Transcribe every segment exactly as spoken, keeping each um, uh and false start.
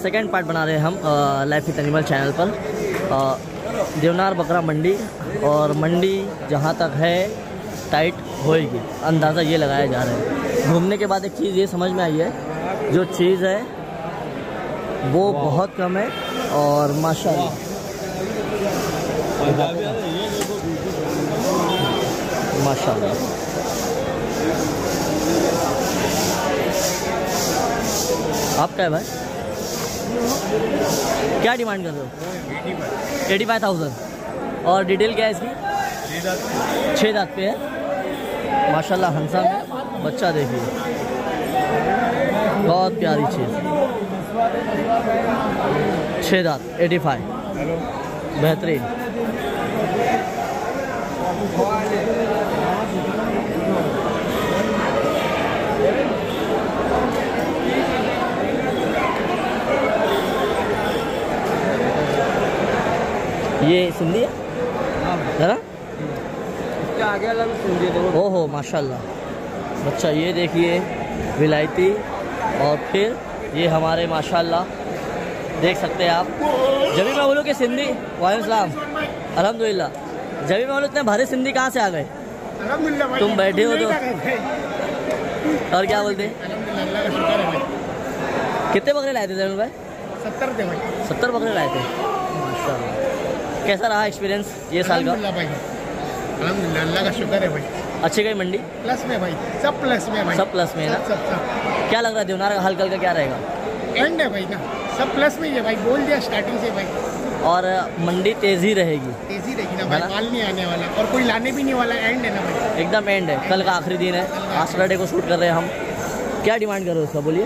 Second part बना रहे हैं हम लाइफ विद एनिमल चैनल पर। आ, देवनार बकरा मंडी, और मंडी जहाँ तक है टाइट होएगी, अंदाज़ा ये लगाया जा रहा है। घूमने के बाद एक चीज़ ये समझ में आई है, जो चीज़ है वो बहुत कम है और माशाल्लाह माशाल्लाह। आपका है भाई, क्या डिमांड कर रहे हो? Eighty five thousand. और डिटेल क्या है इसकी? छः दांत पे है माशाल्लाह, हंसा में बच्चा देखिए, बहुत प्यारी चीज़। छः दांत एटी फाइव, बेहतरीन। ये सिंधी है जरा, इसके आगे अलग सिंधी है। ओहो माशाल्लाह, बच्चा ये देखिए विलायती, और फिर ये हमारे माशाल्लाह देख सकते हैं आप। जब भी मैं बोलूँ कि सिंधी, वालेकुम सलाम, अल्हम्दुलिल्लाह। जब भी मैं बोलूँ इतने भारी सिंधी कहाँ से आ गए? तुम बैठे हो तो। और क्या बोलते हैं? कितने बकरे लाए थे जमीन भाई? सत्तर थे भाई। सत्तर बकरे लाए थे माशाल्लाह। कैसा रहा एक्सपीरियंस ये साल का? भाई अल्हम्दुलिल्लाह, अल्लाह का शुक्र है भाई। अच्छी गई मंडी? प्लस में भाई, सब प्लस में भाई, सब प्लस में है ना? सब सब। क्या लग रहा है देवनार का हाल कल का क्या रहेगा? एंड है भाई ना, सब प्लस में ही है भाई, बोल दिया स्टार्टिंग से भाई। और मंडी तेजी रहेगी? तेजी रहेगी ना भाई, माल नहीं आने वाला और कोई लाने भी नहीं वाला, एंड है ना भाई, एकदम एंड है। कल का आखिरी दिन है, आज सैटरडे को शूट कर रहे हैं हम। क्या डिमांड कर रहे हो उसका, बोलिए?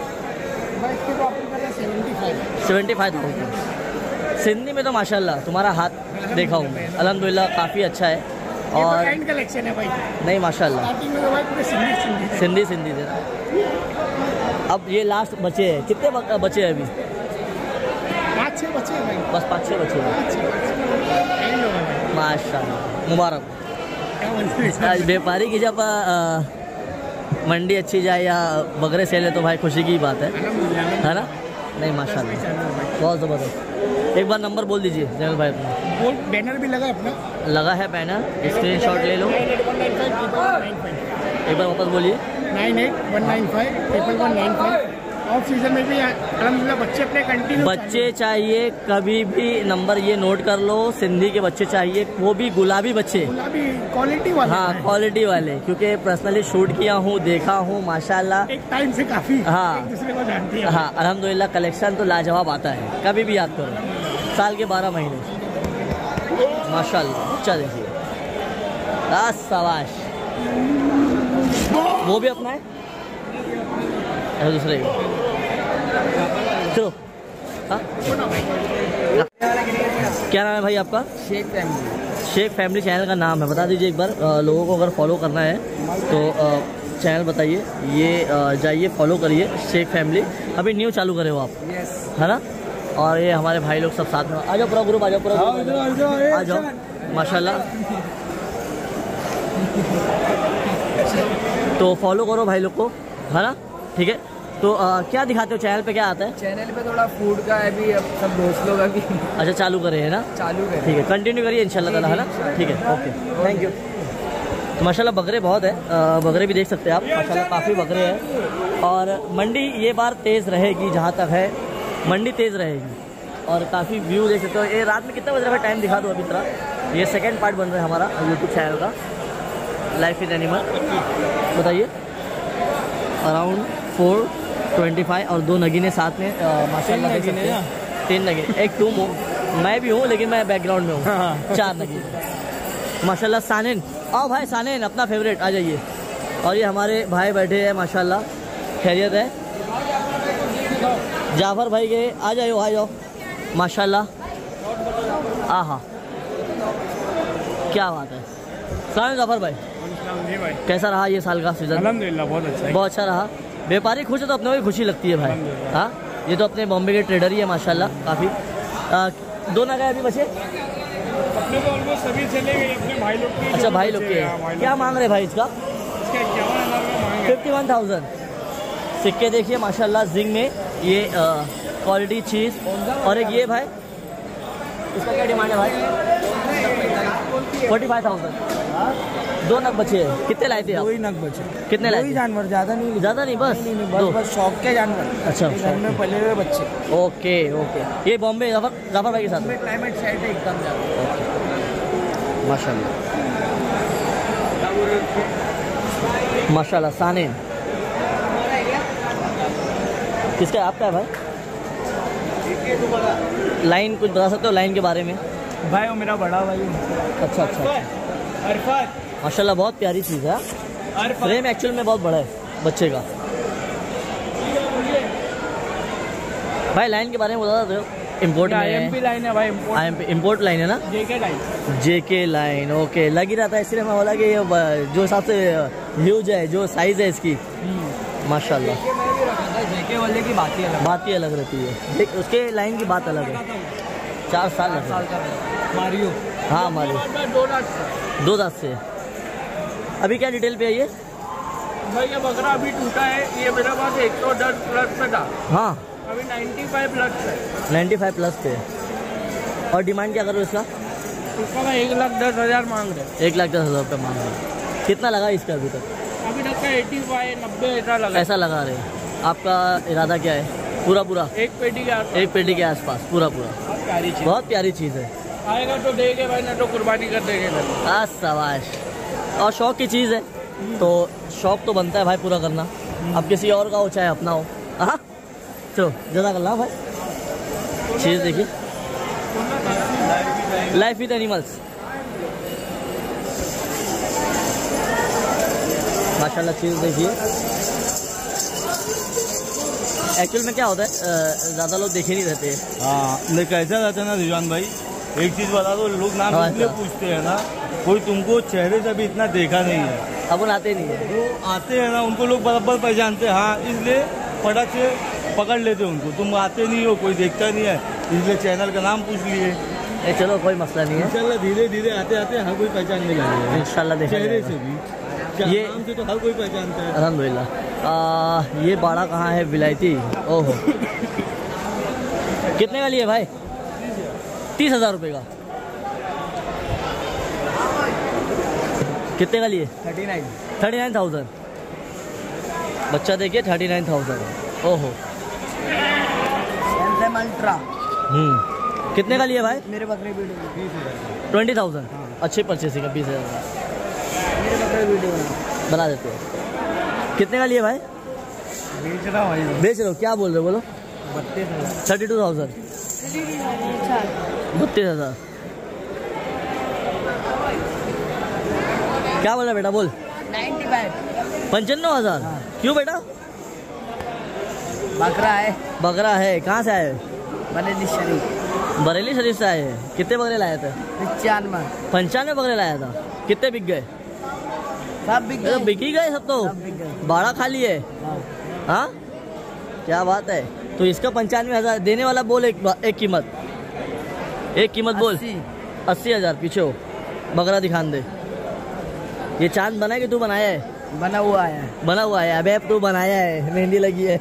Seventy five thousand. सिंधी में तो माशाल्लाह तुम्हारा हाथ देखा हूँ मैं, अल्हम्दुलिल्लाह काफ़ी अच्छा है। और एंड कलेक्शन है भाई, नहीं माशाल्लाह, स्टार्टिंग में तो भाई पूरे सिंधी सिंधी सिंधी सिंधी थे। अब ये लास्ट बचे हैं, कितने बक- बचे हैं अभी? पाँच छः बचे हैं भाई, बस पाँच छः बचे हैं पाँच छः बचे। एंड होगा भाई, माशाल्लाह, मुबारक। क्या बोलते हैं? आज व्यापारी की जब आ, मंडी अच्छी जाए या बकरे सेल है तो भाई खुशी की बात है, है ना? नहीं माशाल्लाह, बहुत ज़बरदस्त। एक बार नंबर बोल दीजिए जैनल भाई अपना। वो बैनर भी लगा है अपना, लगा है बैनर, स्क्रीनशॉट ले लो। Nine eight one nine five triple one nine five एक बार वापस बोलिए। Nine eight one nine five triple one nine five. Off season में भी अल्हम्दुलिल्लाह बच्चे अपने कंटिन्यू बच्चे चाहिए कभी भी नंबर ये नोट कर लो, सिंधी के बच्चे चाहिए, वो भी गुलाबी बच्चे, गुलाबी क्वालिटी वाले। हाँ क्वालिटी वाले, क्योंकि पर्सनली शूट किया हूँ, देखा हूँ माशाल्लाह। एक टाइम से काफी हाँ। एक दूसरे को जानती है। हाँ अल्हम्दुलिल्लाह, कलेक्शन तो लाजवाब आता है, कभी भी याद करो, साल के बारह महीने माशाल्लाह। अच्छा देखिए, दस सवाश, वो भी अपना है, अरे दूसरे भी। चलो हाँ, क्या नाम है भाई आपका? Sheikh family. Sheikh family channel का नाम है, बता दीजिए एक बार। आ, लोगों को अगर फॉलो करना है तो आ, चैनल बताइए, ये आ, जाइए फॉलो करिए शेख फैमिली। अभी न्यू चालू करे हो आप, यस है ना? और ये हमारे भाई लोग सब साथ में, आ जाओ पूरा ग्रुप, आ जाओ पूरा ग्रुप, आ जाओ माशाल्लाह। तो फॉलो करो भाई लोग को, है ना? ठीक है। तो आ, क्या दिखाते हो चैनल पे, क्या आता है? चैनल पे थोड़ा फूड का है भी, अब सब दोस्त लोग अभी अच्छा चालू करे है ना? चालू है। ठीक है, कंटिन्यू करिए इंशाल्लाह ताला, है ना? ठीक है, ओके, थैंक यू। तो माशाल्लाह बकरे बहुत है, आ, बकरे भी देख सकते हैं आप, माशाल्लाह काफ़ी बकरे हैं। और मंडी ये बार तेज़ रहेगी, जहाँ तक है मंडी तेज़ रहेगी। और काफ़ी व्यू देख सकते हो। ये रात में कितना बज रहा है, टाइम दिखा दो अभी तरह। ये सेकेंड पार्ट बन रहा है हमारा यूट्यूब चैनल का, लाइफ विद एनिमल। बताइए, अराउंड फोर ट्वेंटी फाइव, और दो नगीने साथ में माशाल्लाह देख सकते हैं। तीन नगीने, एक तुम हो, मैं भी हूँ लेकिन मैं बैकग्राउंड में हूँ। चार नगीने माशाल्लाह। सानिन, आओ भाई सानिन, अपना फेवरेट, आ जाइए। और ये हमारे भाई बैठे हैं माशाल्लाह, खैरियत है? जाफर भाई के, आ जाओ आ जाओ माशाल्लाह। आहा क्या बात है। सलाम जाफर भाई, जी भाई। कैसा रहा ये साल का सीजन? अल्हम्दुलिल्लाह बहुत अच्छा है, बहुत अच्छा रहा। व्यापारी खुश है तो अपने को भी खुशी लगती है भाई। हाँ, ये तो अपने बॉम्बे के ट्रेडर ही है माशाल्लाह, काफ़ी। दो नग अभी बचे अपने तो ऑलमोस्ट सभी चले गए अपने भाई लोग के। अच्छा भाई लोग के, क्या मांग रहे भाई इसका? इसका इक्यावन हज़ार का मांग है। Fifty one thousand. सिक्के देखिए माशाल्लाह, जिंग में ये क्वालिटी चीज़। और एक ये भाई, इसका क्या डिमांड है भाई? Forty five thousand. दो नग बचे हैं। कितने लाए थे आप? दो ही नग बचे। कितने लाए थे? जानवर, ज़्यादा नहीं। ज़्यादा नहीं, बस नहीं, नहीं, बस, बस शौक के जानवर। अच्छा, घर में पले हुए बच्चे। Okay okay. ये बॉम्बे जाफर जाफर भाई के साथ में क्लाइमेट सेट है एकदम ज़्यादा। माशाल्लाह माशाल्लाह। साने किसका है? आपका है भाई? लाइन कुछ बता सकते हो लाइन के बारे में? भाई वो मेरा बड़ा भाई। अच्छा अच्छा, माशाल्लाह बहुत प्यारी चीज़ है। फ्रेम एक्चुअल में बहुत बड़ा है बच्चे का। भाई लाइन के बारे में बता दो। इम्पोर्ट में आईएमपी लाइन है भाई। आईएमपी इम्पोर्ट लाइन है ना? JK line. JK line, okay. लग ही रहा था, इसलिए मैं बोला कि ये जो हिसाब से ह्यूज है, जो साइज़ है इसकी, माशाल्लाह। जेके वाले की बात ही अलग बात ही अलग रहती है, देख उसके लाइन की बात अलग है। चार साल लग साल का मारियो। हाँ मारियो। दो दांत दो दांत से। अभी क्या डिटेल पे है ये भाई? ये बकरा अभी टूटा है। ये मेरे पास एक सौ दस प्लस पे था। हाँ, अभी पचानवे प्लस है। पचानवे प्लस पे। और डिमांड क्या करो इसका? इसका मैं एक लाख दस हज़ार मांग रहे। एक लाख दस हज़ार रुपये मांग रहे। कितना लगा इसका अभी तक? अभी तक का पचासी नब्बे ऐसा लगा। ऐसा लगा रहे। आपका इरादा क्या है? पूरा पूरा एक पेटी के आसपास। एक पेटी के आसपास पूरा पूरा। प्यारी चीज, बहुत प्यारी चीज़ है। आएगा तो देंगे भाई, ना तो कुर्बानी कर देंगे। आ शाबाश। और शौक की चीज़ है तो शौक तो बनता है भाई पूरा करना। अब किसी और का हो चाहे अपना हो। हाँ चलो जज़ाकल्लाह भाई। चीज़ देखिए, लाइफ विद एनिमल्स, माशाल्लाह। चीज़ देखिए, एक्चुअल में क्या होता है, ज़्यादा लोग देखे नहीं रहते। हाँ, नहीं कैसा रहता है ना रिजवान भाई, एक चीज़ बता दो, लोग नाम हाँ, इसलिए अच्छा। पूछते हैं ना, कोई तुमको चेहरे से भी इतना देखा नहीं है। अपन आते नहीं है। जो आते हैं ना उनको लोग बराबर पहचानते हैं। हाँ, इसलिए फटक से पकड़ लेते हैं उनको। तुम आते नहीं हो, कोई देखता नहीं है, इसलिए चैनल का नाम पूछ लिए। नहीं चलो कोई मसला नहीं है, इंशाल्लाह धीरे धीरे आते आते हर कोई पहचानने लगेगा। इंशाल्लाह देखा चेहरे जाएगा। से भी, क्या ये- नाम से तो हर कोई पहचानता है। अल्हम्दुलिल्लाह। आ, ये बाड़ा कहाँ है? विलायती। ओहो, कितने का लिए भाई? तीस हजार रुपये का। कितने का लिए? Thirty nine thirty nine thousand. बच्चा देखिए, थर्टी नाइन थाउजेंड। ओहो। अल्ट्रा। हम्म कितने का लिए भाई? मेरे बकरे वीडियो ट्वेंटी थाउजेंड। अच्छी परचेसिंग है, बीस हज़ार मेरे बकरे वीडियो बना देते हो। कितने का लिए भाई? बेच रहा भाई। बेच रहे हो? क्या बोल रहे हो? बोलो। बत्तीस हजार थर्टी टू थाउजेंड। बत्तीस हज़ार। क्या बोला बेटा? बोल। नाइन्टी फाइव पंचानवे हज़ार। क्यों बेटा? बकरा है। बकरा है। कहाँ से आए? बरेली शरीफ। बरेली शरीफ से आए हैं। कितने बकरे लाए थे? पचानवे। पंचानवे बकरे लाया था। कितने बिक गए? सब बिक ये तो बिक ही गए सब तो। सब बिक गए। बाड़ा खाली है। हाँ, क्या बात है। तो इसका पंचानवे हज़ार देने वाला बोल। एक एक कीमत एक कीमत बोल। अस्सी। अस्सी हज़ार। पीछे हो, बकरा दिखान दे। ये चांद बना है कि तू बनाया है? बना हुआ है। बना हुआ है। अबे तू बनाया है, मेहंदी लगी है।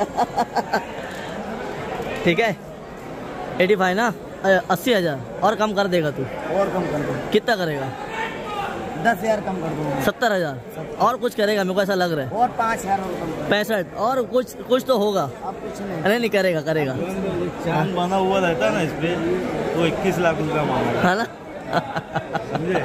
ठीक है, एटी फाइव ना? अस्सी हज़ार और कम कर देगा तू? और कम कर दो। कितना करेगा? दस हजार कम कर दो। सत्तर हज़ार और कुछ करेगा? मेरे को ऐसा लग रहा है। और पाँच हजार और कम कर पैंसठ और कुछ कुछ तो होगा। दो। अब कुछ नहीं। अरे नहीं करेगा, करेगा। चांद बना हुआ रहता है ना इस पे, तो इक्कीस लाख रुपया मांगा, है ना? समझे?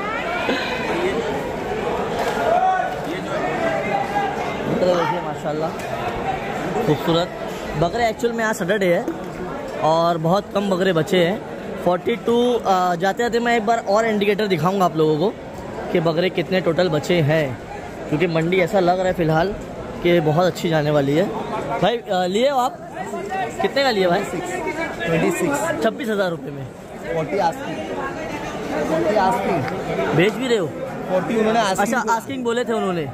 बकरे देखिए माशाल्लाह, खूबसूरत बकरे। एक्चुअल में आज सैटरडे है और बहुत कम बकरे बचे हैं। बयालीस जाते जाते मैं एक बार और इंडिकेटर दिखाऊंगा आप लोगों को कि बकरे कितने टोटल बचे हैं, क्योंकि मंडी ऐसा लग रहा है फ़िलहाल कि बहुत अच्छी जाने वाली है। भाई आ, लिए हो आप? कितने का लिए भाई? ट्वेंटी सिक्स छब्बीस हज़ार रुपये में। Forty asking. Forty asking. बेच भी रहे हो? फोर्टी उन्होंने अच्छा, आस्किंग बोले थे उन्होंने।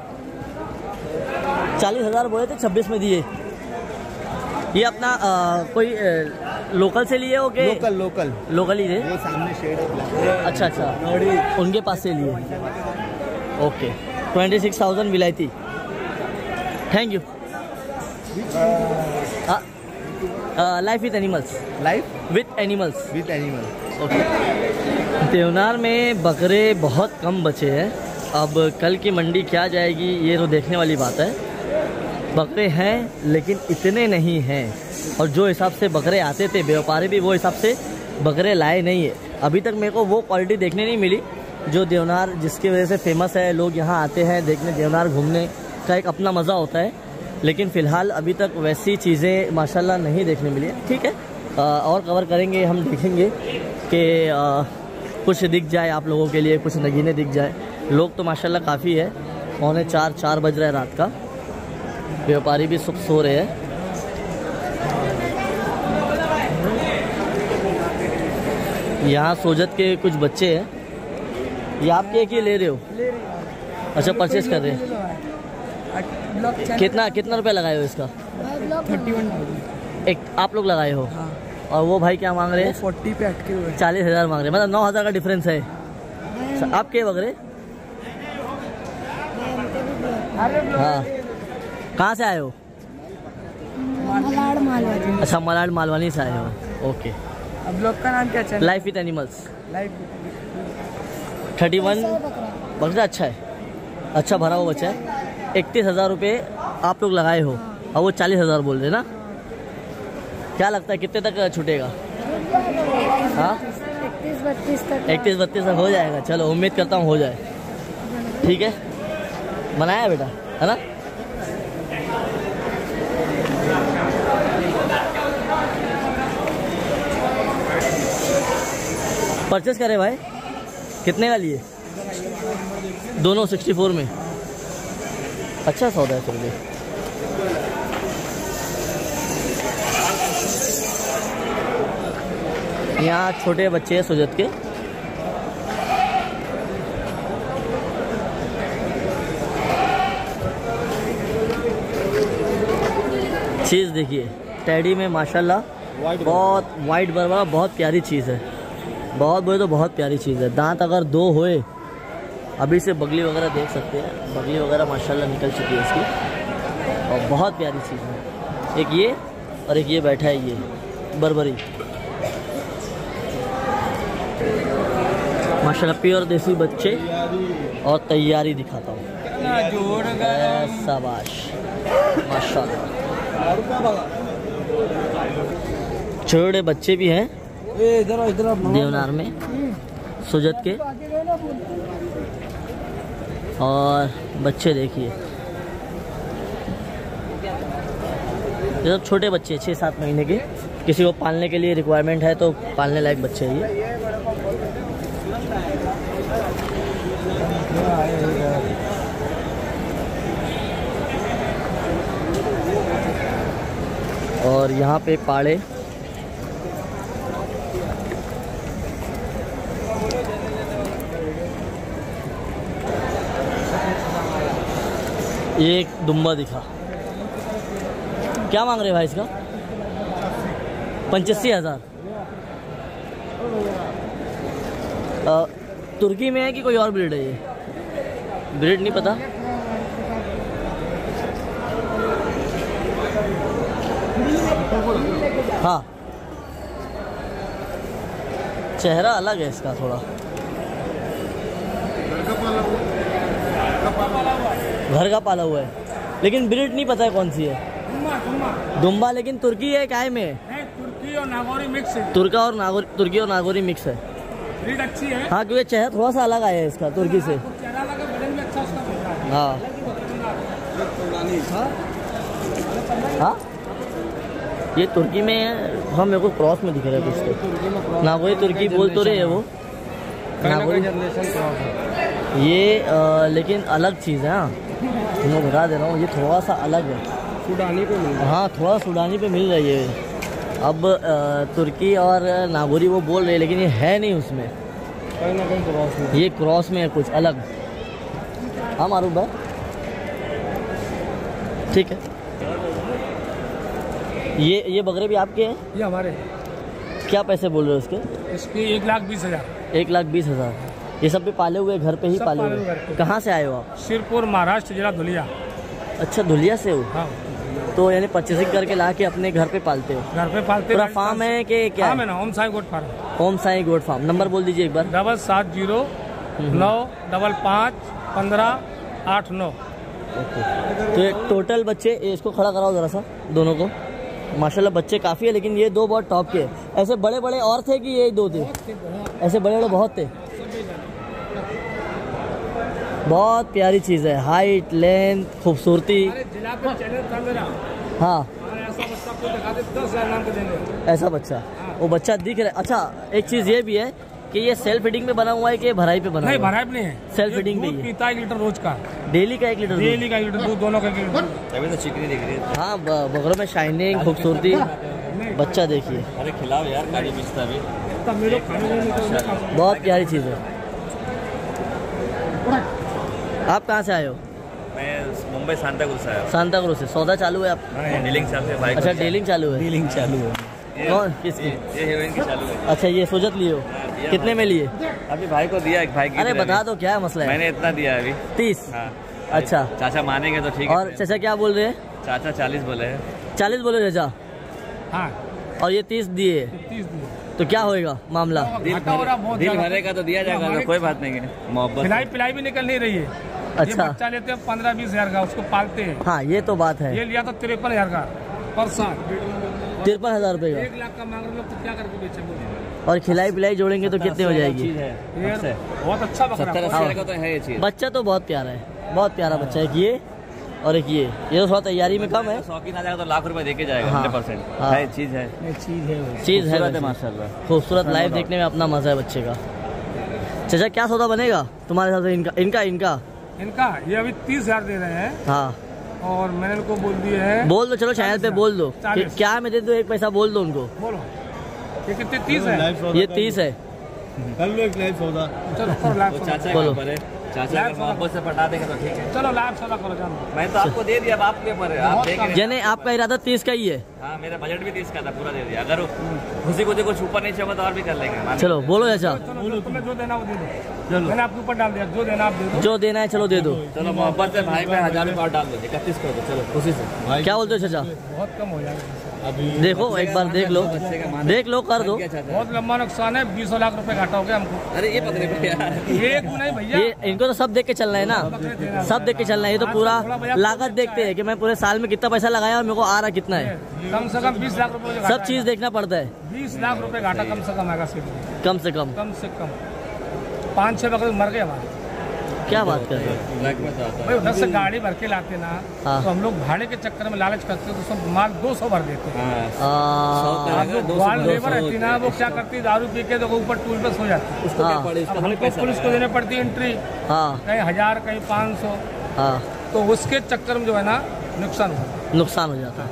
चालीस हज़ार बोले थे, छब्बीस में दिए। ये अपना आ, कोई आ, लोकल से लिए हो के? लोकल लोकल लोकल ही थे। वो सामने शेड है। अच्छा अच्छा, उनके पास से लिए। ओके, ट्वेंटी सिक्स थाउजेंड विलायती। Thank you. हाँ life with animals. Life with animals. With animal. Okay. Deonar में बकरे बहुत कम बचे हैं। अब कल की मंडी क्या जाएगी ये तो देखने वाली बात है। बकरे हैं लेकिन इतने नहीं हैं, और जो हिसाब से बकरे आते थे व्यापारी भी वो हिसाब से बकरे लाए नहीं है। अभी तक मेरे को वो क्वालिटी देखने नहीं मिली जो देवनार, जिसकी वजह से फेमस है। लोग यहाँ आते हैं देखने, देवनार घूमने का एक अपना मज़ा होता है, लेकिन फ़िलहाल अभी तक वैसी चीज़ें माशाल्लाह नहीं देखने मिली है। ठीक है, आ, और कवर करेंगे, हम देखेंगे कि कुछ दिख जाए आप लोगों के लिए, कुछ नगीने दिख जाए। लोग तो माशाल्लाह काफ़ी है, पौने चार चार बज रहे हैं रात का, व्यापारी भी सुख सो रहे हैं। यहाँ सोजत के कुछ बच्चे हैं, ये आपके एक ही ले रहे हो? अच्छा, परचेज कर रहे हैं। कितना कितना रुपया लगाए हो इसका? थर्टी वन एक आप लोग लगाए हो? हाँ। और वो भाई क्या मांग रहे हैं? फोर्टी पे अटके हुए चालीस हज़ार मांग रहे हैं, मतलब नौ हज़ार का डिफरेंस है। आपके बकरे? हाँ। कहाँ से आए हो? मलाड मालवानी। अच्छा, मलाड मालवानी से आए हो। ओके। अब लोग का नाम क्या चल? Life with animals. Life thirty one बकरा अच्छा है, अच्छा भरा हुआ बच्चा है। इकतीस हज़ार रुपये आप लोग लगाए हो और वो चालीस हज़ार बोल रहे ना। क्या लगता है कितने तक छूटेगा? हाँ, इकतीस बत्तीस तक। इकतीस बत्तीस तक हो जाएगा। चलो, उम्मीद करता हूँ हो जाए। ठीक है, बनाया बेटा, है ना? परचेस करे भाई, कितने वाली है? दोनों सिक्सटी फोर में। अच्छा सौदा है फिर भी। यहाँ छोटे बच्चे हैं सुजत के। चीज़ देखिए, टैडी में माशाल्लाह बहुत वाइट बर्बा, बहुत प्यारी चीज़ है। बहुत बोले तो बहुत प्यारी चीज़ है। दांत अगर दो होए, अभी से बगली वगैरह देख सकते हैं, बगली वगैरह माशाल्लाह निकल चुकी है इसकी, और बहुत प्यारी चीज़ है। एक ये और एक ये बैठा है, ये बर्बरी माशाल्लाह प्योर देसी बच्चे। और तैयारी दिखाता हूँ, शाबाश माशाल्लाह। छोटे बच्चे भी हैं इधर इधर देवनार में सुजत के, और बच्चे देखिए, ये सब छोटे बच्चे छः सात महीने के, किसी को पालने के लिए रिक्वायरमेंट है तो पालने लायक बच्चे हैं ये। और यहाँ पे पाड़े, ये एक दुम्बा दिखा। क्या मांग रहे भाई इसका? पंचासी हज़ार। तुर्की में है कि कोई और ब्रीड है? ये ब्रीड नहीं पता। हाँ, चेहरा अलग है इसका थोड़ा। घर का पाला हुआ है, लेकिन ब्रीड नहीं पता है कौन सी है। दुम्बा, लेकिन तुर्की है, काय में है? तुर्की और नागौरी मिक्स है। तुर्का और नागौरी, तुर्की और नागौरी मिक्स है। ब्रीड अच्छी है। हाँ, क्योंकि चेहरा थोड़ा सा अलग आया है इसका तुर्की से। चेहरा लगा, बदन भी अच्छा उसका बन रहा है। हाँ हाँ, ये तुर्की में है। हाँ, मेरे को क्रॉस में दिख रहा है कुछ तो। नागौरी तुर्की बोल तो रहे है वो, नागौरी ये आ, लेकिन अलग चीज़ है। हाँ, मैं बता दे रहा हूँ, ये थोड़ा सा अलग है। सूडानी पे मिल रहा है। हाँ, थोड़ा सूडानी पे मिल रही है। अब आ, तुर्की और नागौरी वो बोल रहे हैं, लेकिन ये है नहीं उसमें, कहीं ना कहीं क्रॉस में। ये क्रॉस में है कुछ अलग। हाँ मारूफ भाई, ठीक है। ये ये बकरे भी आपके हैं? ये हमारे। क्या पैसे बोल रहे हो इसके? इसकी एक लाख बीस हजार। एक लाख बीस हज़ार। ये सब भी पाले हुए घर पे ही सब पाले पाले हुए? हुए घर पे। कहाँ से आए हो आप? शिरपुर महाराष्ट्र, जिला धुलिया। अच्छा, धुलिया से हो? हाँ। तो यानी परचेसिंग करके ला के अपने घर पे पालते हो? घर पे पालते। पूरा फार्म है कि क्या फार्म है? है ना, Om Sai goat farm. Om Sai goat farm. Number बोल दीजिए एक बार। डबल सात जीरो नौ डबल पाँच पंद्रह आठ नौ। तो ये टोटल बच्चे, इसको खड़ा कराओ जरा सा दोनों को। माशाल्लाह बच्चे काफ़ी है, लेकिन ये दो बहुत टॉप के। ऐसे बड़े बड़े और थे कि ये दो थे? ऐसे बड़े बड़े बहुत थे। बहुत प्यारी चीज़ है, हाइट, लेंथ, खूबसूरती। हाँ, ऐसा बच्चा, वो बच्चा दिख रहा है। अच्छा, एक चीज़ ये भी है कि ये सेल्फ फीडिंग पे बना हुआ है कि भराई पे बना नहीं, हुआ है? भराई पे नहीं है, सेल्फ फीडिंग पे ही है। पीता एक लीटर रोज का, डेली का एक लीटर दूध? डेली का एक लीटर दूध, दोनों का एक लीटर। तभी तो चिकनी दिख रही है। हाँ, ब- बगलों में शाइनिंग, खूबसूरती। बच्चा देखिए, अरे खिलाओ यार, काली बिस्ता भी। बहुत प्यारी चीज़ है। आप कहाँ से आए हो? मैं मुंबई सांताक्रूज से आया सांता क्रूज से। सौदा चालू है आप? हूँ। डीलिंग चालू है भाई। अच्छा, डीलिंग चालू है। डीलिंग चालू है। कौन, किसकी? ये हीरोइन की चालू है। अच्छा, ये सोजत लिए हो? दिया कितने में लिए? अभी भाई को दिया, एक भाई की। अरे बता दो क्या मसला है। मैंने इतना दिया अभी। तीस? हाँ। अच्छा, चाचा मानेंगे तो ठीक है। और चाचा क्या बोल रहे हैं? चाचा चालीस बोले हैं। चालीस बोले चाचा, हाँ, और ये तीस दिए, तीस दिए। तो क्या होएगा मामला? दिल घाटा हो रहा बहुत दिल ज्यादा। भरेगा तो दिया जाएगा, कोई बात नहीं है। मोहब्बत खिलाई पिलाई भी निकल नहीं रही है। ये अच्छा, बच्चा लेते हैं पंद्रह बीस हजार का, उसको पालते हैं। हाँ ये तो बात है। ये लिया तो तिरपन हजार का पर साल। तिरपन हजार रुपये एक लाख का मांग रहे लोग, तो क्या करके बेचेंगे? का, और खिलाई पिलाई जोड़ेंगे तो कितने हो जाएगी? चीज है। ये बहुत अच्छा बकरा सत्तर है। अस्सी का तो है ये चीज। बच्चा तो बहुत प्यारा है, बहुत प्यारा बच्चा है। एक ये और एक ये ये तो थोड़ा तैयारी में कम है। शौकीन आ जाएगा तो लाख रुपए देके जाएगा। हाँ। हंड्रेड परसेंट हाँ। है, चीज है। चीज है, चीज़ है खूबसूरत वैसे। माशाल्लाह। खूबसूरत। लाइव देखने में अपना मजा है बच्चे का। चाचा क्या सौदा बनेगा तुम्हारे हिसाब से? इनका इनका इनका इनका ये अभी तीस हजार दे रहे हैं, हाँ, और मैंने इनको बोल दिए हैं। बोल दो, चलो चैनल पे बोल दो। चालीस। क्या में दे दो, एक पैसा बोल दो उनको। बोलो, ये कितने? तीस है। ये तीस है। कर लो एक लाइव सौदा। चलो करो लाइव सौदा। चाचा बोलो। के ऊपर है, चाचा अगर मोहब्बत से पटा देंगे तो ठीक है। चलो लाइव सौदा करो, जानो। मैं तो आपको दे दिया, अब आपके ऊपर है, आप देखें। यानी आपका इरादा तीस का ही है? हाँ, मेरा बजट भी तीस का था, पूरा दे दिया। अगर खुशी को कुछ ऊपर नीचे होगा तो और भी कर लेंगे। चलो बोलो चाचा। चलो, तुम्हें जो देना वो दे दो। मैंने आपके ऊपर डाल दिया, जो देना आप दे दो। जो देना है चलो दे दो। चलो मोहब्बत से भाई पे हजार रुपये और डाल दो, इकतीस कर दो। चलो खुशी से। क्या बोलते हो चाचा? बहुत कम हो जाएगा। देखो एक बार देख लो, देख लो, कर दो। बहुत लंबा नुकसान है, बीस लाख रुपए घाटा हो गया हमको। अरे ये पकड़े पे यार। ये क्यों नहीं भैया? ये इनको तो सब देख के चलना है ना, सब देख के चलना है। ये तो पूरा लागत देखते हैं कि मैं पूरे साल में कितना पैसा लगाया और मेरे को आ रहा कितना है। कम से कम बीस लाख रुपए सब चीज देखना पड़ता है। बीस लाख रुपए घाटा कम से कम आएगा सिर्फ, कम से कम। कम से कम। पाँच छह बकरे मर गए हमारे। क्या बात कर रहे हो? भाई उधर से गाड़ी भर के लाते ना, हाँ। तो हम लोग भाड़े के चक्कर में लालच करते तो सब माल दो सौ भर देते हैं। आ, अब जो ग्वाल लेबर रहती ना, वो क्या करती, दारू पी के तो ऊपर टूल पे सो जाती। हाँ अब हमको पुलिस को देने पड़ती है एंट्री, हाँ कहीं हजार कहीं पाँच सौ, हाँ, तो उसके चक्कर में जो है ना नुकसान हुआ, नुकसान हो जाता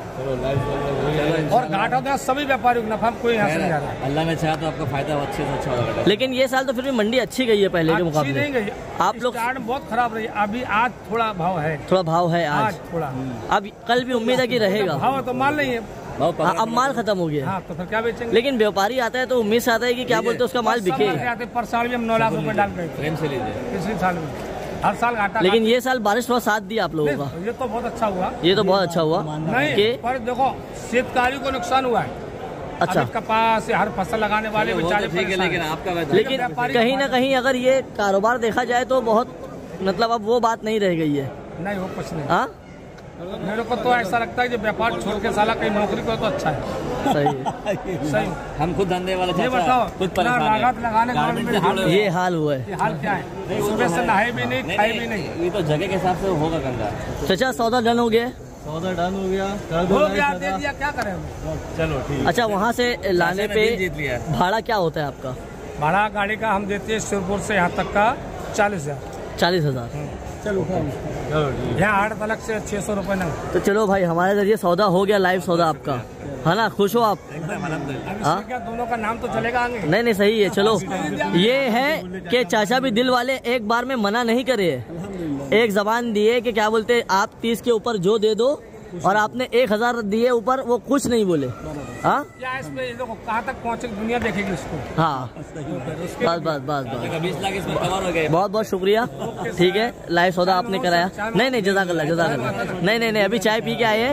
है। और घाटा होता है सभी व्यापारियों को, नफा कोई यहाँ से नहीं आ रहा है। अल्लाह ने चाहा तो आपका फायदा अच्छे से अच्छा होगा। लेकिन ये साल तो फिर भी मंडी अच्छी गई है पहले के अच्छी मुकाबले। नहीं गई, आप लोग स्टार्ट में बहुत खराब रही। अभी आज थोड़ा भाव है, थोड़ा भाव है आज, आज थोड़ा। अब कल भी उम्मीद है कि रहेगा। भाव है तो माल नहीं है। हाँ, अब माल खत्म हो गया है। हाँ, तो फिर क्या बेचेंगे? लेकिन व्यापारी आता है तो उम्मीद से आता है कि क्या बोलते हैं उसका माल बिके। आते पर साल भी हम नौ लाख रुपए डाल गए थे प्रेम से लीजिए। पिछले साल में, हर साल घाटा। लेकिन ये साल बारिश थोड़ा साथ दिया आप लोगों का, नहीं, ये तो बहुत अच्छा हुआ। ये तो बहुत अच्छा हुआ नहीं, कि पर देखो शेतकारी को नुकसान हुआ है। अच्छा, अभी कपास से हर फसल लगाने वाले वो तो बेचारे ठीक है, परेशान लेकिन हैं। आपका वैसा- लेकिन व्यापारी कहीं ना कहीं अगर ये कारोबार देखा जाए तो बहुत, मतलब अब वो बात नहीं रह गई है। नहीं, वो कुछ नहीं। हाँ मेरे को तो ऐसा लगता है कि व्यापार छोड़ के साला कहीं नौकरी करो तो अच्छा है। सही है। सही। हम खुद धंधे वाले ये चाचा, बताओ, खुद इतना परेशान लागत है। लगाने के बाद गारमेंट मेरे से हाल जुड़े हुए ये हाल हुआ है। ये हाल क्या है? नहीं, वो सुबह तो से है। नहाए भी नहीं, नहीं, खाए नहीं, भी नहीं। ये तो जगह के हिसाब से होगा गंगा। चाचा सौदा डन हो गया? सौदा डन हो गया, हो गया, दे दिया, क्या करें हम? चलो ठीक। अच्छा, वहाँ से लाने पे जीत लिया। भाड़ा क्या होता है आपका? भाड़ा गाड़ी का हम देते हैं शिवपुर से यहाँ तक का चालीस हजार। चालीस हजार चलो यहाँ आठ अलग से छह सौ रुपये ना। तो चलो भाई, हमारे जरिए सौदा हो गया, लाइव सौदा आपका है ना। खुश हो आप? अब हाँ? इसमें क्या दोनों का नाम तो चलेगा आगे? नहीं नहीं, सही है। चलो, ये है कि चाचा भी दिल वाले, एक बार में मना नहीं करे, एक जबान दिए कि क्या बोलते, आप तीस के ऊपर जो दे दो, और आपने एक हजार दिए ऊपर, वो कुछ नहीं बोले। हाँ, क्या इसमें देखो कहाँ तक पहुँचे, दुनिया देखेगी इसको। हाँ, बस बस बस बस। बीस लाख इसमें कवर हो गए। बहुत बहुत शुक्रिया। ठीक है, लाइव सौदा आपने कराया। नहीं नहीं, जज़ाकल्लाह जज़ाकल्लाह। नहीं नहीं नहीं, अभी चाय पी के आए हैं,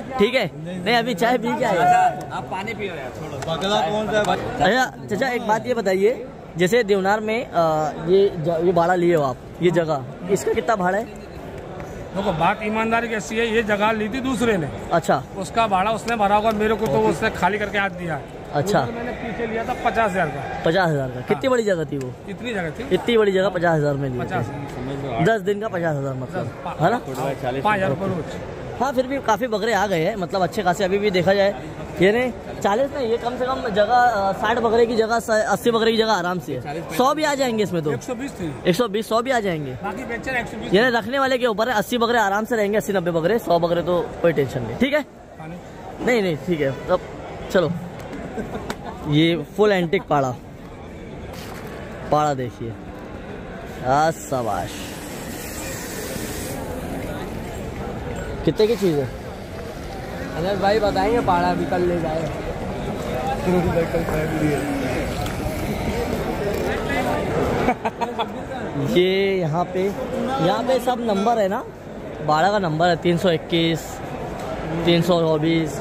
ठीक है, नहीं अभी चाय पी के आए। आप पानी पियो यार, छोड़ो। बगला कौन सा है? अच्छा चाचा एक बात ये बताइए, जैसे देवनार में आ, ये ज, ये भाड़ा लिए हो आप, ये जगह, इसका कितना भाड़ा है? देखो बात ईमानदारी कैसी है, ये जगह ली थी दूसरे ने, अच्छा उसका भाड़ा उसने भरा होगा, मेरे को तो उसने खाली करके आज दिया। अच्छा, तो मैंने पीछे लिया था पचास हजार का। पचास हजार का? कितनी बड़ी जगह थी वो? इतनी जगह थी, इतनी बड़ी जगह पचास हजार में ली पचास, थी। दस दिन का पचास हजार मतलब, है ना? पाँच हजार रुपये रोज। हाँ फिर भी काफी बकरे आ गए हैं, मतलब अच्छे खासे अभी भी देखा जाए। ये नहीं चालीस नहीं, ये कम से कम जगह साठ बकरे की जगह, अस्सी बकरे की जगह आराम से है। सौ भी आ जाएंगे इसमें तो, एक सौ बीस थी, एक सौ बीस सौ भी आ जाएंगे। बाकी बेचन एक सौ बीस। ये रखने वाले के ऊपर है, अस्सी बकरे आराम से रहेंगे, अस्सी नब्बे बकरे, सौ बकरे तो कोई टेंशन नहीं। ठीक है, नहीं नहीं ठीक है, अब चलो। ये फुल एंटिक पाड़ा, पाड़ा देखिए, शाबाश। कितने की चीज़ है? अनर भाई बताएंगे पाड़ा अभी कल ले जाए। ये यहाँ पे यहाँ पे सब नंबर है ना, बाड़ा का नंबर है तीन सौ इक्कीस, तीन सौ चौबीस।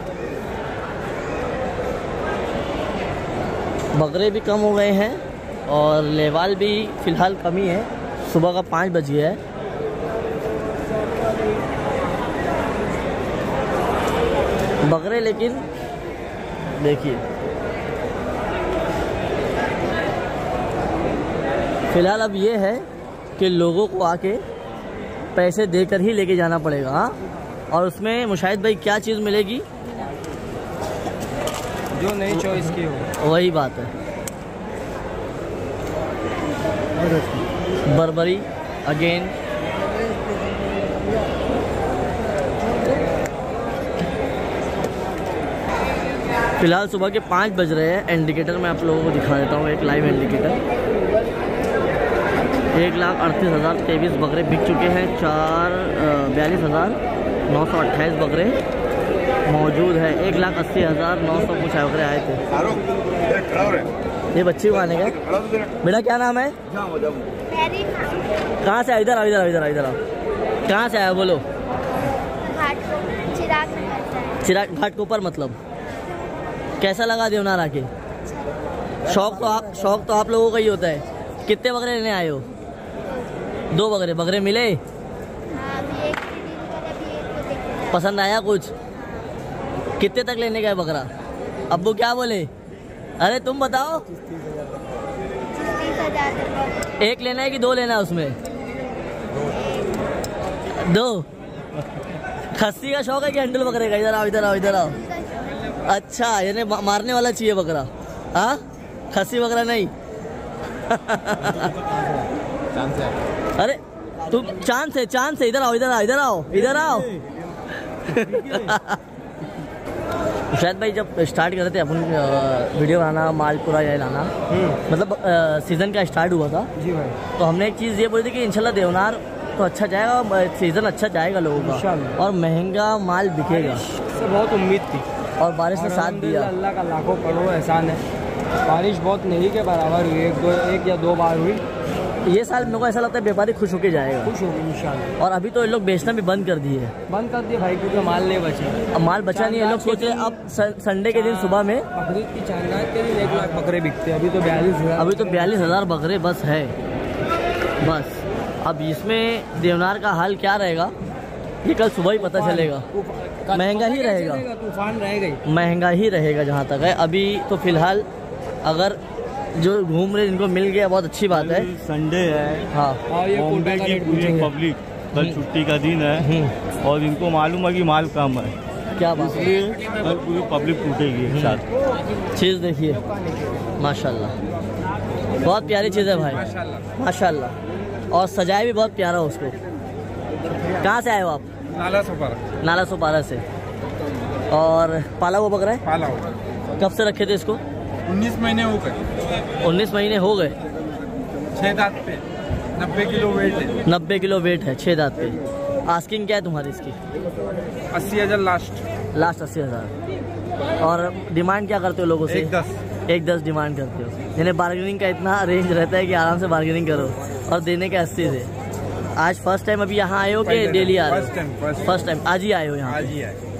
बकरे भी कम हो गए हैं और लेवाल भी फ़िलहाल कम ही है, सुबह का पाँच बज गया है। बकरे लेकिन देखिए फिलहाल अब ये है कि लोगों को आके पैसे देकर ही लेके जाना पड़ेगा। हाँ, और उसमें मुशाहिद भाई क्या चीज़ मिलेगी? जो नई चॉइस की हो, वही बात है। बर्बरी अगेन, फिलहाल सुबह के पाँच बज रहे हैं। इंडिकेटर मैं आप लोगों को दिखा देता हूँ, एक लाइव इंडिकेटर। एक लाख अड़तीस हज़ार तेईस बकरे बिक चुके हैं, चार बयालीस हज़ार नौ सौ अट्ठाईस बकरे मौजूद है, एक लाख अस्सी हज़ार नौ सौ कुछ बकरे आए थे। ये बच्ची को आने का बेटा क्या नाम है? कहाँ से आए? इधर आओ, इधर आओ, इधर आओ, इधर आओ। कहाँ से आया बोलो? चिराग घाट के ऊपर। मतलब कैसा लगा देवनार आके? शौक तो आप शौक तो आप लोगों का ही होता है। कितने बकरे लेने आए हो? दो बकरे। बकरे मिले? पसंद आया कुछ? कितने तक लेने का है बकरा? अब्बू क्या बोले? अरे तुम बताओ। एक लेना है कि दो लेना है उसमें? दो। खस्सी का शौक है कि हंडल बकरे का? इधर आओ, इधर आओ, इधर आओ। अच्छा, यानी मारने वाला चाहिए बकरा? हाँ, खस्सी बकरा नहीं। अरे तुम चांद से चांद से इधर आओ, इधर आओ, इधर आओ, इधर आओ। शायद भाई जब स्टार्ट कर रहे थे अपन वीडियो बनाना, माल पूरा ये लाना, मतलब सीज़न का स्टार्ट हुआ था जी भाई, तो हमने एक चीज़ ये बोली थी कि इंशाल्लाह देवनार तो अच्छा जाएगा, सीज़न अच्छा जाएगा लोगों का और महंगा माल बिकेगा। बहुत उम्मीद थी और बारिश ने साथ दिया। अल्लाह का लाखों करोड़ों एहसान है। बारिश बहुत नहीं के बराबर हुई, एक दो एक या दो बार हुई। ये साल मेरे को ऐसा लगता है व्यापारी खुश होके जाएगा। खुश होगी इंशाल्लाह। और अभी तो ये लोग बेचना भी बंद कर दिए बंद कर दिए भाई, क्योंकि माल नहीं बचे। अब माल बचा नहीं है। लोग सोच रहे अब संडे के दिन सुबह में बकरीद की चांदरात के दिन एक लाख बकरे बिकते हैं। अभी तो बयालीस हजार अभी तो बयालीस हज़ार बकरे बस है बस। अब इसमें देवनार का हाल क्या रहेगा ये कल सुबह ही पता चलेगा। महंगा ही रहेगा, तूफान रहेगा, महंगा ही रहेगा जहाँ तक है। अभी तो फिलहाल अगर जो घूम रहे इनको मिल गया बहुत अच्छी बात है। संडे है, हाँ, बॉम्बे की पूरी पब्लिक कल छुट्टी का दिन है और इनको मालूम है कि माल कम है, क्या बात है, इसलिए कल पूरी पब्लिक टूटेगी एक साथ। चीज़ देखिए माशाल्लाह, बहुत प्यारी चीज़ है भाई माशाल्लाह। और सजाए भी बहुत प्यारा उसको। कहाँ से आए हो आप? नाला सोपारा। नाला सोपारा से। और पाला हुआ बकरा है? पाला हुआ। कब से रखे थे इसको? उन्नीस महीने हो गए। उन्नीस महीने हो गए। छह दांत पे नब्बे किलो वेट है। नब्बे किलो वेट है, छः दांत पे। आस्किंग क्या है तुम्हारी इसकी? अस्सी हजार लास्ट। लास्ट अस्सी हज़ार। और डिमांड क्या करते हो लोगों से? एक दस। एक दस डिमांड करते हो, यानी बार्गेनिंग का इतना रेंज रहता है कि आराम से बार्गेनिंग करो और देने के अस्सी से। आज फर्स्ट टाइम अभी यहाँ आए हो कि डेली आ रहे हो? First time. फर्स्ट टाइम आज ही आए हो यहाँ? आज ही आए।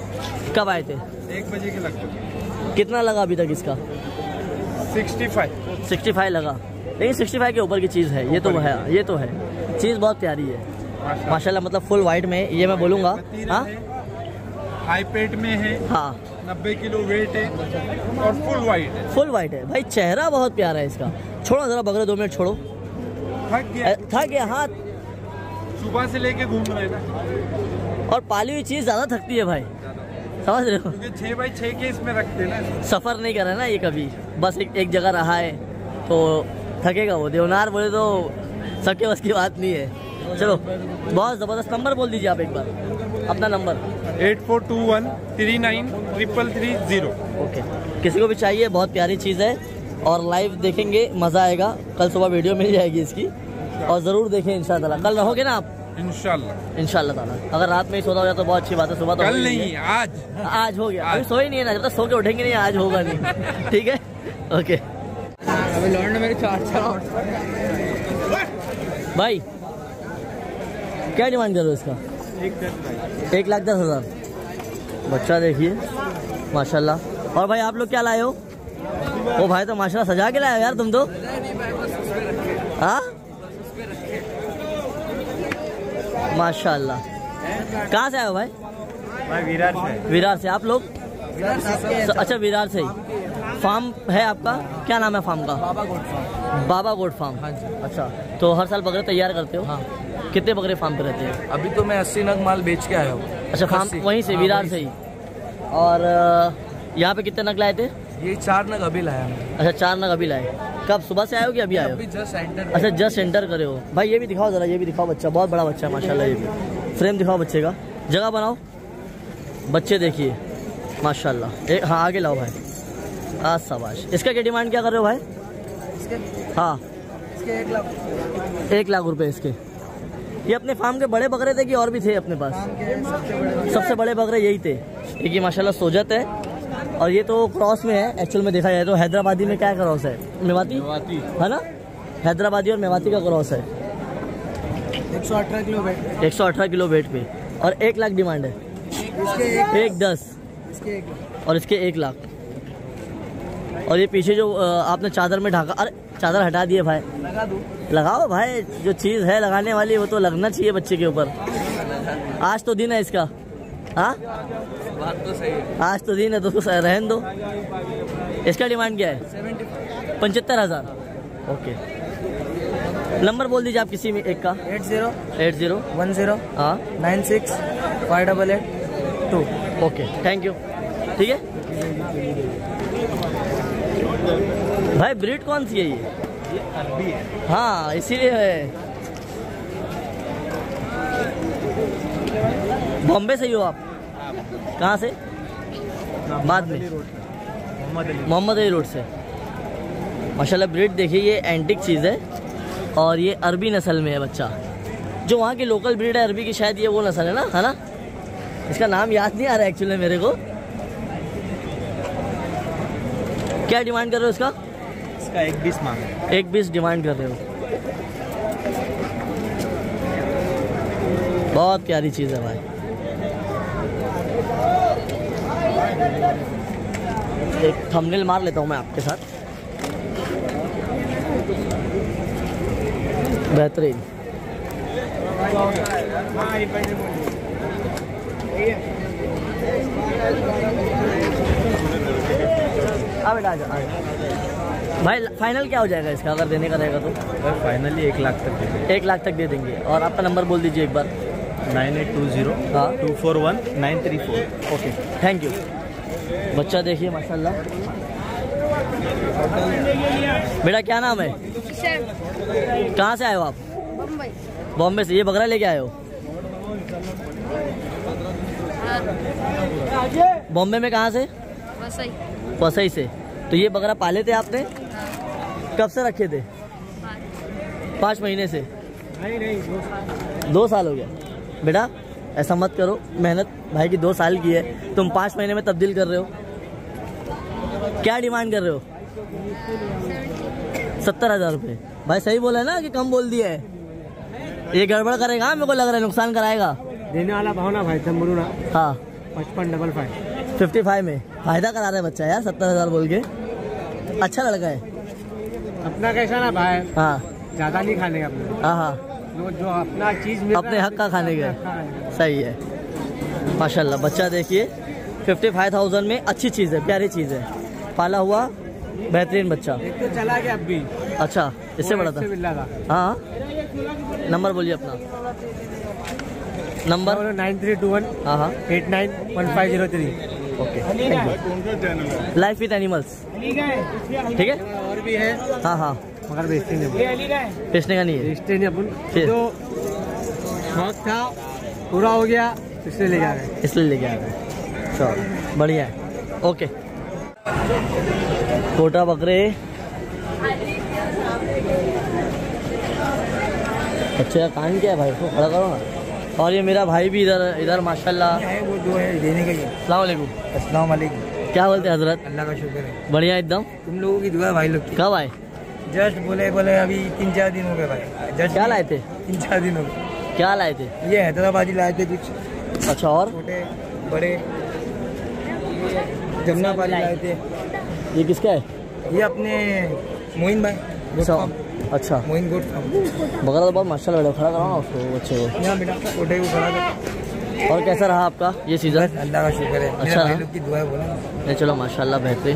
कब आए थे? एक बजे के लगभग। कितना लगा अभी तक इसका? सिक्सटी फाइव सिक्सटी फाइव लगा, लेकिन सिक्सटी फाइव के ऊपर की चीज़ है, ये तो है, ये तो है, चीज़ बहुत प्यारी है माशाल्लाह। मतलब फुल वाइट में, ये मैं बोलूँगा। हाँ, हाई पेट में है। हाँ, नब्बे किलो वेट है और फुल वाइट है। फुल वाइट है भाई, चेहरा बहुत प्यारा है इसका। छोड़ो जरा बकरे, दो मिनट छोड़ो। थक गया, थक गया हाथ, सुबह से लेके घूम रहे थे। और पाली हुई चीज़ ज़्यादा थकती है भाई, समझ रहे हो? क्योंकि छः बाई छः के इसमें रखते ना, सफ़र नहीं कर रहा ना ये कभी, बस एक एक जगह रहा है तो थकेगा वो। देवनार बोले तो सबके बस की बात नहीं है। चलो, बहुत ज़बरदस्त। नंबर बोल दीजिए आप एक बार, अपना number. Eight four two one three nine triple three zero. Okay, किसी को भी चाहिए, बहुत प्यारी चीज़ है और लाइव देखेंगे, मज़ा आएगा। कल सुबह वीडियो मिल जाएगी इसकी और ज़रूर देखें इंशाल्लाह। कल रहोगे ना आप? इंशाल्लाह इंशाल्लाह ताला। अगर रात में ही सोता हो जाए तो बहुत अच्छी बात है, सुबह तो कल हो ही नहीं, आज आज हो गया। अभी सोए नहीं है ना, जब तक सो के उठेंगे नहीं आज होगा नहीं। ठीक है, ओके। अभी लौट मेरे चार चार भाई क्या डिमांड कर रहे हो इसका? एक लाख दस हज़ार। बच्चा देखिए माशाल्लाह। और भाई आप लोग क्या लाए हो? ओ भाई तो माशाल्लाह सजा के लाए हो यार तुम तो। हाँ माशाल्लाह। कहाँ से आए हो भाई? भाई विरार से। विरार से आप लोग? अच्छा, विरार से ही। फार्म है आपका? क्या नाम है फार्म का? Baba goat farm. Baba goat farm. हाँ जी। अच्छा, तो हर साल बकरे तैयार करते हो? हाँ। कितने बकरे फार्म पे रहते हैं? अभी तो मैं अस्सी नग माल बेच के आया हूँ। अच्छा, फार्म अस्सी। वहीं से, हाँ, विरार वहीं से ही। और अ, यहाँ पे कितने नग लाए थे? ये चार नग अभी लाया मैं। अच्छा, चार नग अभी लाए। कब, सुबह से आए हो कि अभी आए हो? अभी जस्ट एंटर। अच्छा, जस्ट एंटर करे हो। भाई ये भी दिखाओ जरा, ये भी दिखाओ। बच्चा बहुत बड़ा बच्चा है माशाल्लाह। ये भी फ्रेम दिखाओ बच्चे का, जगह बनाओ। बच्चे देखिए माशाल्लाह। एक हाँ, आगे लाओ भाई। आज शाबाश। इसका क्या डिमांड क्या कर रहे हो भाई? इसके हाँ, इसके एक लाख एक लाख रुपए इसके। ये अपने फार्म के बड़े बकरे थे कि और भी थे अपने पास? फार्म के सबसे बड़े सबसे बड़े बकरे यही थे। एक ये माशाल्लाह सोजत है और ये तो क्रॉस में है। एक्चुअल में देखा जाए तो हैदराबादी में क्या क्रॉस है? मेवाती है ना? हैदराबादी और मेवाती का क्रॉस है। एक सौ अठारह किलो वेट। एक सौ अठारह किलो वेट पे और एक लाख डिमांड है। इसके एक एक दस इसके एक लाख। और इसके एक लाख। और ये पीछे जो अ, आपने चादर में ढाका, अरे चादर हटा दिए भाई। लगा दूँ? लगाओ भाई, जो चीज़ है लगाने वाली वो तो लगना चाहिए बच्चे के ऊपर। आज तो दिन है इसका। हाँ, बात तो सही है। आज तो दिन है तो उसको रहने दो। इसका डिमांड क्या है? Seventy five. पचहत्तर हज़ार। ओके, नंबर बोल दीजिए आप किसी में एक का। Eight zero eight zero one zero हाँ, nine six five double eight two. Okay, thank you. ठीक है भाई। ब्रीड कौन सी है ये? ये अरबी है। हाँ, इसीलिए है। बॉम्बे से ही हो आप? कहाँ से? बाद में मोहम्मद अली। मोहम्मद अली रोड से। माशाल्लाह ब्रीड देखिए, ये एंटिक चीज़ है और ये अरबी नस्ल में है बच्चा। जो वहाँ की लोकल ब्रीड है अरबी की, शायद ये वो नस्ल है ना, है ना? इसका नाम याद नहीं आ रहा एक्चुअली मेरे को। क्या डिमांड कर रहे हो इसका? इसका एक बीस मांग है। एक बीस डिमांड कर रहे हो। बहुत प्यारी चीज़ है भाई। एक थंबनेल मार लेता हूँ मैं आपके साथ। बेहतरीन। आ बेटा, आ जा, आ जा। भाई फाइनल क्या हो जाएगा इसका अगर देने का रहेगा तो? फाइनली एक लाख तक दे एक लाख तक दे देंगे। और आपका नंबर बोल दीजिए एक बार। नाइन एट टू जीरो हाँ, two four one nine three four. Okay, thank you. बच्चा देखिए माशाल्लाह। बेटा क्या नाम है? कहाँ से आए हो आप? बम्बई। बॉम्बे से। ये बकरा लेके आए हो? बॉम्बे में कहाँ से? वसई। वसई से। तो ये बकरा पाले थे आपने? कब से रखे थे? पाँच महीने से। नहीं नहीं दो साल हो गया। बेटा ऐसा मत करो, मेहनत भाई की दो साल की है, तुम पाँच महीने में तब्दील कर रहे हो। क्या डिमांड कर रहे हो? सत्तर हज़ार रुपये। भाई सही बोला है ना कि कम बोल दिया है? ये गड़बड़ करेगा, मेरे को लग रहा है नुकसान कराएगा। देने वाला भाव ना भाई तंबरू ना हाँ, पचपन डबल फाइव। फिफ्टी फाइव में फायदा करा रहा है बच्चा यार, सत्तर हजार बोल के। अच्छा लड़का है। अपना कैसा ना भाई, हाँ ज्यादा नहीं खाने का अपने, हाँ हाँ जो जो अपना चीज मिल अपने हक का खाने का। सही है माशाल्लाह। बच्चा देखिए फिफ्टी फाइव थाउजेंड में अच्छी चीज़ है, प्यारी चीज़ है, पाला हुआ बेहतरीन बच्चा। एक तो चला गया अब भी। अच्छा इससे बड़ा था। हाँ नंबर बोलिए अपना। Number nine three two one हाँ हाँ eight nine one five zero three. Okay life with animals ठीक है। और भी है हाँ हाँ मगर बेचते नहीं, बेचने का नहीं है, बेचते नहीं अपन। फिर? तो शौक था पूरा हो गया इसलिए ले जा रहे हैं। इसलिए लेके आ गए। चलो बढ़िया है। ओके कोटा बकरे अच्छे का कान क्या है भाई, उसको खड़ा करो ना। और ये मेरा भाई भी इधर इधर माशाल्लाह वो जो है देने का ही है। अस्सलाम वालेकुम। अस्सलाम वालेकुम। क्या बोलते हैं हजरत? अल्लाह का शुक्र है, बढ़िया एकदम। तुम लोगों की दुआ भाई लोग की। कब आए? जस्ट बोले बोले अभी तीन चार दिन हो गए भाई। जस्ट क्या लाए थे? तीन चार दिन हो गए। क्या लाए थे? ये हैदराबादी लाए थे कुछ अच्छा और छोटे बड़े, जमुनापाली लाए थे। ये किसका है? ये अपने मोइन भाई अच्छा अच्छा मोइन गोट बकरा तो बहुत माशाल्लाह बड़ा, खड़ा कराओ ना उसको बच्चे को। यहाँ बेटा छोटे को खड़ा कर। और कैसा रहा आपका ये सीजन? अल्लाह का शुक्र है, मेरे अच्छा भाई है। लोग की दुआ है बोला। नहीं चलो माशाल्लाह बेहतरीन।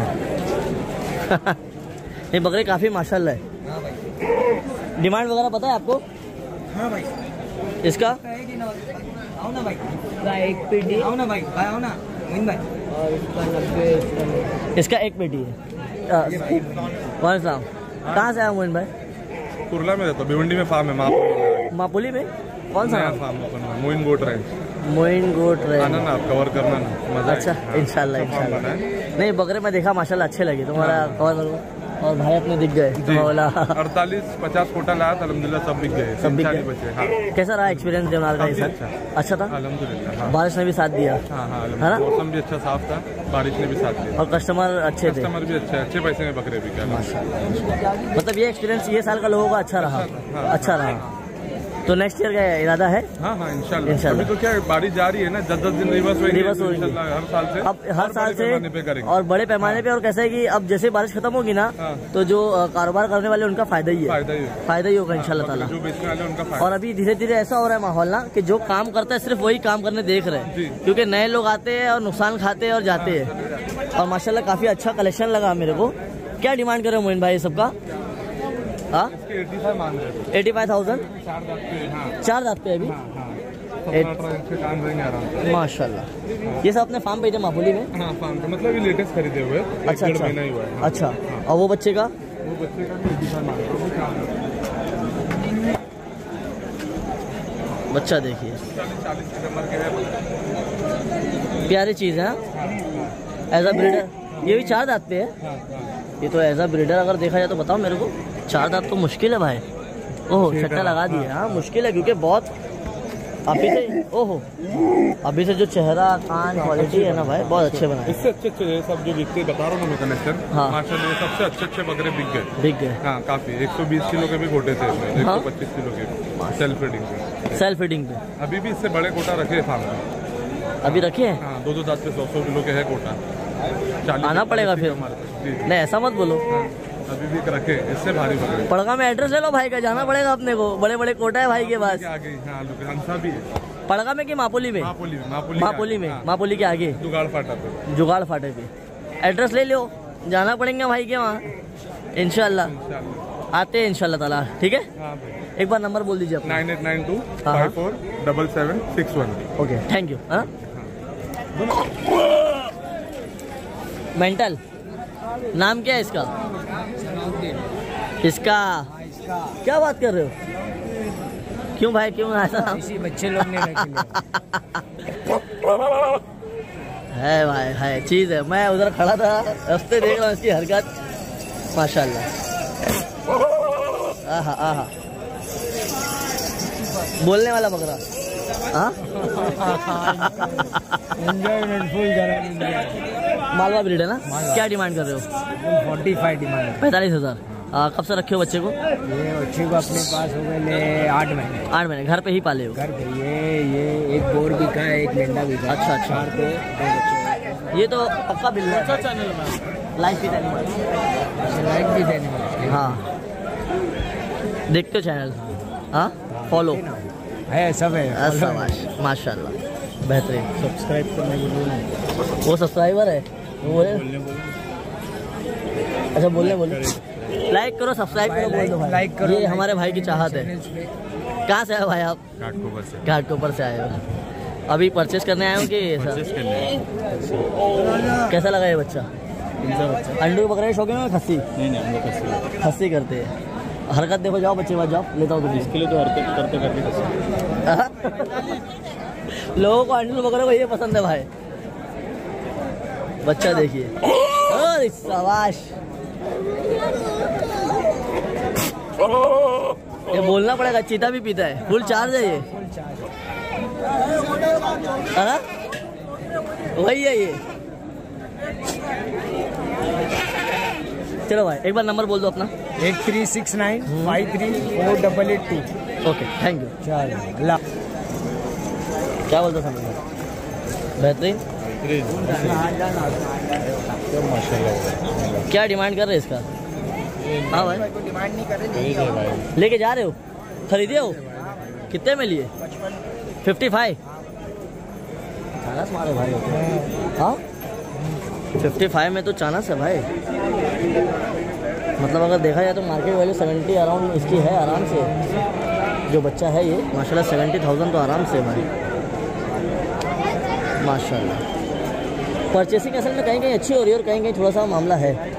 ये बकरे काफ़ी माशाल्लाह है। हाँ भाई। डिमांड वगैरह पता है आपको हाँ भाई इसका? आओ ना भाई, एक पेटी आओ ना भाई, भाई आओ ना मोइन भाई। और इसका नब्बे इसका एक पेटी है। वालेकुम सलाम। कहाँ से आया मोइन भाई? कुर्ला में रहता, भिवंडी में फार्म है, माँ मापुली में कौन सा? फार्म अपन Moin goat range. Moin goat आना रेंज। ना आप कवर करना ना, मजा अच्छा आएगा। हाँ, इंशाल्लाह सब फार्म इंशाल्लाह। बना है। नहीं बकरे में देखा माशाल्लाह अच्छे लगे, तुम्हारा कवर करो। और भाई अपने दिख गए तो बोला अड़तालीस पचास कोटा लाया था, अल्हम्दुलिल्लाह सब बिक गए, सब बिक चालीस गए। बचे। हाँ कैसा रहा एक्सपीरियंस देवनार का? काफी सर अच्छा। अच्छा था, अल्हम्दुलिल्लाह। हाँ बारिश ने भी साथ दिया हाँ हाँ है ना? अल्हम्दुलिल्लाह। मौसम भी अच्छा साफ था, बारिश ने भी साथ दिया, और कस्टमर अच्छे थे। कस्टमर भी अच्छे अच्छे पैसे में बकरे बिके। मतलब ये एक्सपीरियंस ये साल का लोगों का अच्छा रहा, अच्छा रहा। तो नेक्स्ट ईयर का इरादा है? हाँ हाँ इंशाल्लाह। इंशाल्लाह। अभी तो क्या है, बारिश जा रही है ना, दस दस दिन रिवर्स होगी, रिवर्स होगी। इंशाल्लाह हर साल से। अब हर साल बड़े से पैमाने पे करेंगे। और बड़े पैमाने पे। और कैसा है कि अब जैसे बारिश खत्म होगी ना हाँ। तो जो अ, कारोबार करने वाले उनका फायदा ही है, फायदा ही है। फायदा ही होगा इंशाल्लाह ताला। जो बेचने वाले उनका और फायदा। अभी धीरे धीरे ऐसा हो रहा है माहौल ना कि जो काम करता है सिर्फ वही काम करने देख रहे हैं, जी। क्योंकि नए लोग आते हैं और नुकसान खाते हैं और जाते हैं। और माशाल्लाह काफी अच्छा कलेक्शन लगा मेरे को। क्या डिमांड कर रहे हो मोइन भाई सबका? हाँ इसके पचासी मांग रहे थे, एटी फाइव थाउजेंड चार दांत पे। हाँ चार दांत पे अभी। हाँ सत्रह अठारह इंच के कान रहेंगे आराम से। माशाल्लाह। ये सब अपने फार्म पे थे मापुली में? हाँ फार्म का मतलब ये लेटेस्ट खरीदे हुए, एक अच्छा डेढ़ अच्छा महीना ही हुआ है। हाँ। अच्छा। और वो बच्चे का? वो बच्चे का भी पचासी मांग रहे थे, वो चार दांत। बच्चा देखिए चालीस चालीस नंबर के है। प्यारी चीज़ है एज अ ब्रीडर। ये भी चार दांत पे है। हाँ हाँ ये तो एज अ ब्रीडर अगर देखा जाए तो बताओ मेरे को, चार दांत तो मुश्किल है भाई। ओहो छट्टा लगा दिया। हाँ मुश्किल है क्योंकि बहुत अभी से ओहो अभी से जो चेहरा कान क्वालिटी है ना भाई बहुत अच्छे बनाए। इससे अच्छे अच्छे ये सब जो बिकते बता रहा हूँ ना मैं कनेक्शन, हाँ। माशाल्लाह ये सबसे अच्छे अच्छे बकरे बिक गए। बिक गए। हाँ काफी एक सौ बीस किलो के भी गोटे थे इसमें, एक हाँ। सौ पच्चीस किलो के सेल्फ फीडिंग पे। सेल्फ फीडिंग पे अभी भी इससे बड़े कोटा रखे हैं फार्म में। अभी रखे हैं? हाँ दो दो दांत पे सौ सौ किलो के है कोटा। चालीस आना पड़ेगा फिर। हमारे पास। जी जी। नहीं ऐसा मत बोलो। हाँ, अभी भी रखे, इससे भारी बकरे पड़गा में एड्रेस ले लो भाई का, जाना पड़ेगा अपने को। बड़े बड़े कोटा है भाई के पास। आगे। हाँ हंसा भी है, पड़गा में कि मापुली में? मापोली में। मापोली मापुली में, मापुली के आगे जुगाड़ फाटा पे। जुगाड़ फाटे पे। एड्रेस ले लो, जाना पड़ेगा भाई के वहाँ इंशाल्लाह। इंशाल्लाह। आते हैं इंशाल्लाह ताला। ठीक है हाँ भाई। एक बार नंबर बोल दीजिए अपना। नाइन एट नाइन टू हाँ। Five four double seven six one. Okay thank you. हाँ मेंटल नाम क्या है इसका? इसका क्या बात कर रहे हो? क्यों भाई क्यों ऐसा नाम? इसी बच्चे लोग ने रखे है भाई है चीज़ है। मैं उधर खड़ा था रास्ते देख रहा हूँ इसकी हरकत माशाल्लाह। आहा आहा बोलने वाला बकरा। हाँ एंजॉयमेंट फुल जरा मालवा ब्रीड है ना? क्या डिमांड कर रहे हो? Forty five demand. पैंतालीस हजार। कब से रखे हो बच्चे को? ये बच्चे को अपने पास हो गए ले आठ महीने। आठ महीने घर पे ही पाले हो? घर पे ये ये एक बोर भी का है, एक मेंढा भी का। अच्छा अच्छा। चार पे दो बच्चे। ये तो पक्का बिल है। चैनल में लाइफ विद एनिमल। लाइक भी देने वाले हाँ देखते हो चैनल? हाँ फॉलो है सब है। शाबाश माशाल्लाह बेहतरीन। सब्सक्राइब करने को बोलो। वो सब्सक्राइबर है वो बोले। अच्छा बोलने बोले लाइक करो सब्सक्राइब करो बोल दो भाई। लाइक करो, ये लाइक हमारे भाई की चाहत है। कहाँ से आए हो भाई आप? घाटकोपर से। घाटकोपर से आए हो। अभी परचेस करने आए हो कि परचेस करने कैसा लगा ये बच्चा? अंडू बकरे शौकीन हो खस्सी? नहीं नहीं हम लोग खस्सी खस्सी करते हैं। हरकत देखो जाओ बच्चे बात जाओ लेता हूँ तुम्हें। इसके लिए तो हरकत करते करते खस्सी। लोगों को अंडू बकरे को ये पसंद है भाई। बच्चा देखिए अरे शाबाश। ये बोलना पड़ेगा चीता भी पीता है। फुल चार्ज है ये। अरे वही है ये। चलो भाई एक बार नंबर बोल दो अपना। Eight three six nine five three four double eight two. Okay thank you. चलो अल्लाह। क्या बोलते समझ बेहतरीन। माशाल्लाह। क्या डिमांड कर रहे हैं इसका? हाँ भाई डिमांड नहीं कर रहे भाई लेके जा रहे हो? खरीदे हो? कितने में लिए? Fifty five. चानस मारे भाई होते हैं। हाँ फिफ्टी फाइव में तो चानस है भाई। मतलब अगर देखा जाए तो मार्केट वैल्यू सेवेंटी अराउंड इसकी है आराम से। जो बच्चा है ये माशाल्लाह सेवेंटी थाउजेंड तो आराम से भाई माशाल्लाह। परचेसिंग असल में कहीं कहीं अच्छी हो रही है और कहीं कहीं थोड़ा सा मामला है।